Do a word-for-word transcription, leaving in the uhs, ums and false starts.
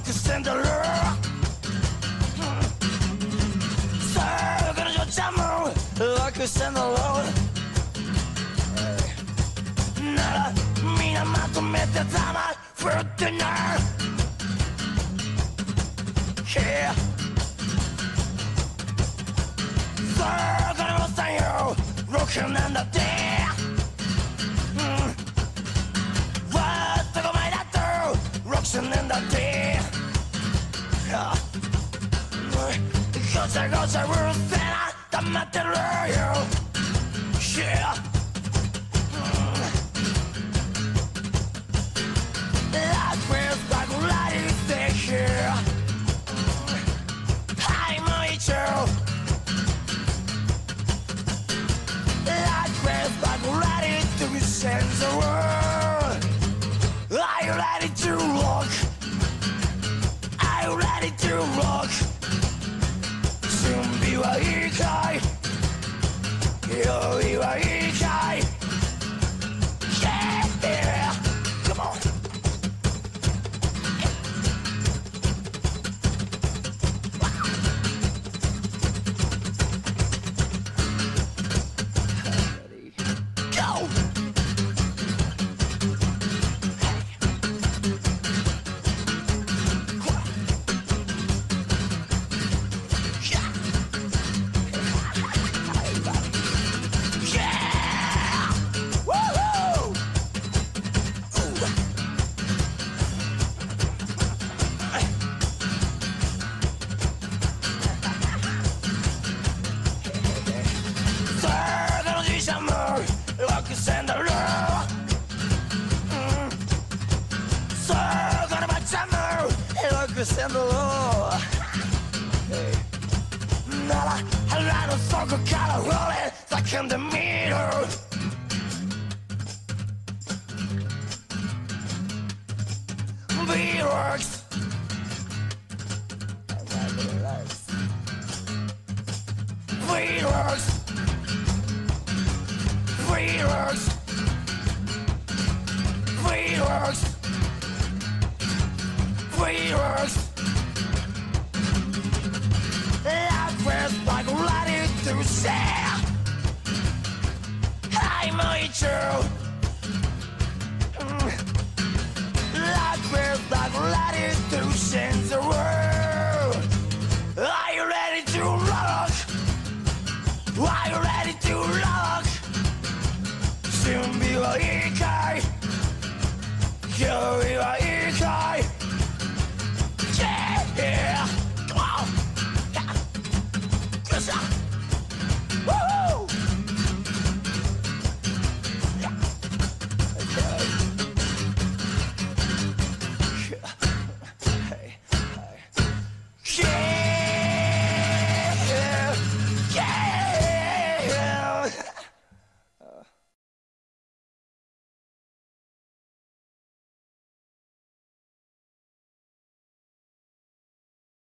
rock and roll. Söker jag jammer, rock and roll. Nära mina matometer dammar fötterna. Yeah. Söker jag stannar, rocken ända där. Vad tar mig att då, rocken ända där. Ja. Goza, goza, we're fena, the material. Yeah. That feels like light is here. I'm a child. That feels like light to sense the world. Are you ready to rock? Are you ready to rock? Zombie wa ikai, yo wa ikai. Yeah, come on. Go. And the law. Hey. Nala, I ran a soccer color rolling like in the mirror. V-Works. V-Works. V-Works. V-Works. V-Works. Life feels like ready to share. I'm a true. Life feels like ready to change the world. Are you ready to rock? Are you ready to rock? Soon be a ikai. Yo.